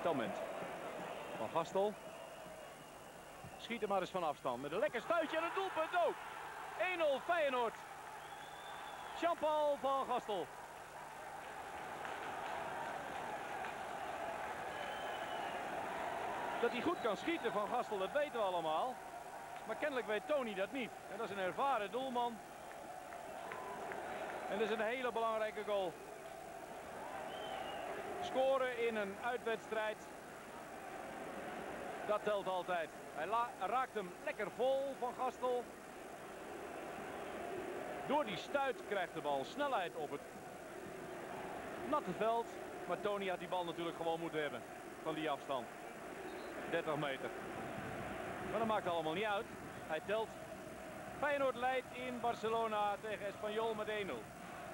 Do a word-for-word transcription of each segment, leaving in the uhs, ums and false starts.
Talment. Van Gastel. Schiet er maar eens van afstand. Met een lekker stuitje en een doelpunt ook. één nul Feyenoord. Jean-Paul van Gastel. Dat hij goed kan schieten van Gastel, dat weten we allemaal. Maar kennelijk weet Tony dat niet. En dat is een ervaren doelman. En dat is een hele belangrijke goal. Scoren in een uitwedstrijd. Dat telt altijd. Hij raakt hem lekker vol van Gastel. Door die stuit krijgt de bal snelheid op het natte veld. Maar Tony had die bal natuurlijk gewoon moeten hebben. Van die afstand. dertig meter. Maar dat maakt allemaal niet uit. Hij telt. Feyenoord leidt in Barcelona tegen Espanyol met één nul.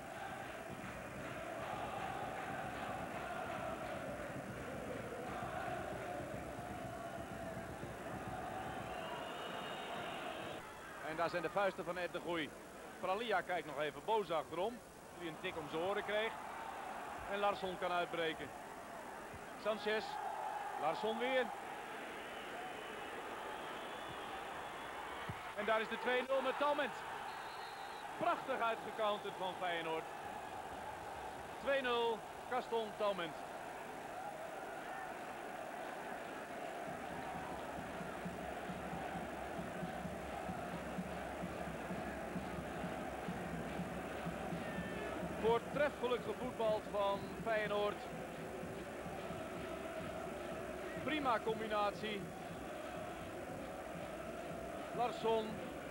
En daar zijn de vuisten van Ed de Goey. Pralia kijkt nog even boos achterom. Die een tik om zijn oren kreeg. En Larsson kan uitbreken. Sanchez. Larsson weer. En daar is de twee nul met Talment. Prachtig uitgecounterd van Feyenoord. twee nul Gaston Talment. Voortreffelijk gevoetbald van Feyenoord. Prima combinatie. Larsson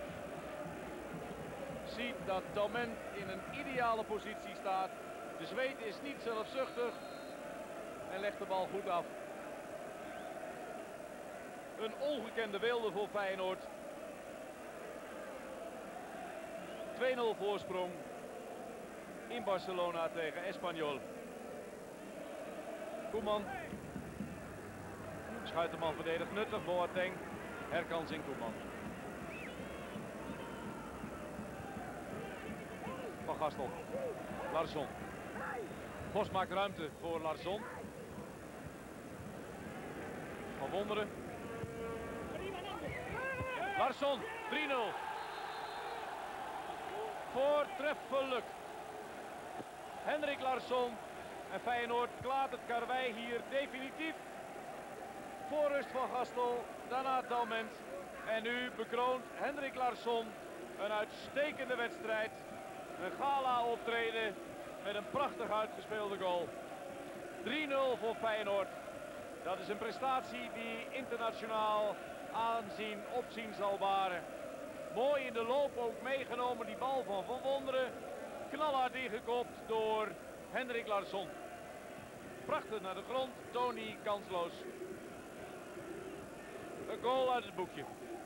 ziet dat Talment in een ideale positie staat. De Zweed is niet zelfzuchtig en legt de bal goed af. Een ongekende weelde voor Feyenoord. twee nul voorsprong in Barcelona tegen Espanyol. Koeman. Schuiterman verdedigt nuttig, Boateng. Herkansing Koeman. Van Gastel. Larsson. Vos maakt ruimte voor Larsson. Van Wonderen. Larsson, drie nul. Voortreffelijk. Henrik Larsson. En Feyenoord klaart het karwei hier definitief. Voorrust van Gastel, daarna Talment. En nu bekroont Henrik Larsson een uitstekende wedstrijd. Een gala optreden met een prachtig uitgespeelde goal. drie nul voor Feyenoord. Dat is een prestatie die internationaal aanzien, opzien zal baren. Mooi in de loop ook meegenomen die bal van Van Wonderen. Knalhard ingekopt door Henrik Larsson. Prachtig naar de grond, Tony kansloos. Een goal uit het boekje.